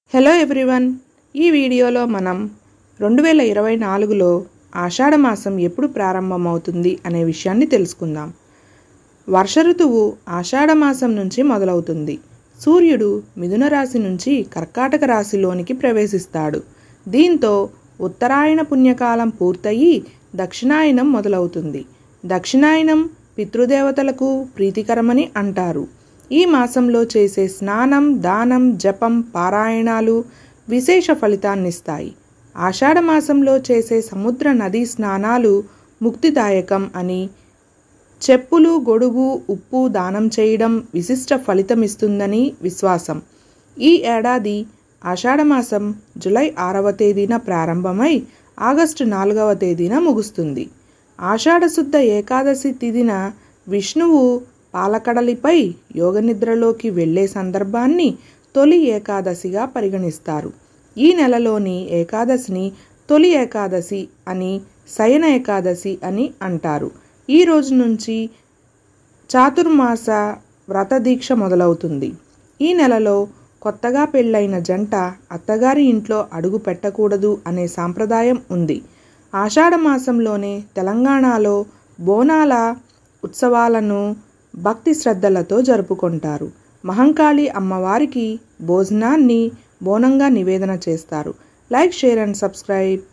Hello everyone, ఈ వీడియోలో మనం 2024లో ఆషాఢ మాసం ఎప్పుడు ప్రారంభమవుతుంది అనే విషయాన్ని తెలుసుకుందాం. వర్ష ఋతువు ఆషాఢ మాసం నుంచి మొదలవుతుంది. సూర్యుడు మిథున రాశి నుంచి కర్కాటక రాశిలోనికి ప్రవేశిస్తాడు. దీంతో ఉత్తరాయణ పుణ్యకాలం పూర్తయి దక్షిణాయనం మొదలవుతుంది. దక్షిణాయనం పితృదేవతలకు ప్రీతికరమని అంటారు. ఈ మాసంలో చేసే స్నానం, దానం, జపం, పారాయణాలు విశేష ఫలితాన్నిస్తాయి. ఆషాఢ మాసంలో చేసే సముద్ర నదీ స్నానాలు ముక్తిదాయకం అని, చెప్పులు, గొడుగు, ఉప్పు దానం చేయడం విశిష్ట ఫలితమిస్తుందని విశ్వాసం. ఈ ఏడాది ఆషాఢ మాసం జూలై 6వ తేదీన ప్రారంభమై ఆగస్టు 4వ తేదీన ముగుస్తుంది. ఆషాఢ శుద్ధ ఏకాదశి తిథిన విష్ణువు పాలకడలిపై యోగనిద్రలోకి వెళ్లే సందర్భాన్ని తొలి ఏకాదశిగా పరిగణిస్తారు. ఈ నెలలోని ఏకాదశిని తొలి ఏకాదశి అని, శయన ఏకాదశి అని అంటారు. ఈ రోజు నుంచి చాతుర్మాస వ్రత దీక్ష మొదలవుతుంది. ఈ నెలలో కొత్తగా పెళ్ళైన జంట అత్తగారి ఇంట్లో అడుగు పెట్టకూడదు అనే సాంప్రదాయం ఉంది. ఆషాఢ మాసంలోనే తెలంగాణలో బోనాల ఉత్సవాలను భక్తి శ్రద్ధలతో జరుపుకుంటారు. మహంకాళి అమ్మవారికి భోజనాన్ని బోనంగా నివేదన చేస్తారు. Like, share and subscribe.